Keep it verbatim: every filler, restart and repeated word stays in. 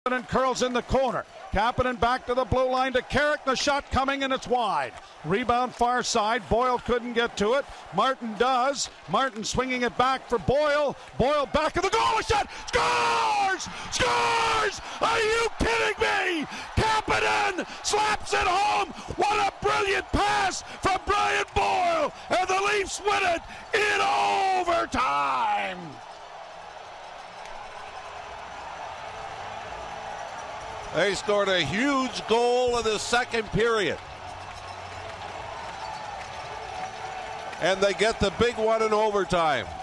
Kapanen curls in the corner. Kapanen back to the blue line to Carrick. The shot coming and it's wide. Rebound far side. Boyle couldn't get to it. Martin does. Martin swinging it back for Boyle. Boyle back of the goal. A shot. Scores! Scores! Are you kidding me? Kapanen slaps it home. What a brilliant pass from Brian Boyle. And the Leafs win it in overtime. They scored a huge goal in the second period. And they get the big one in overtime.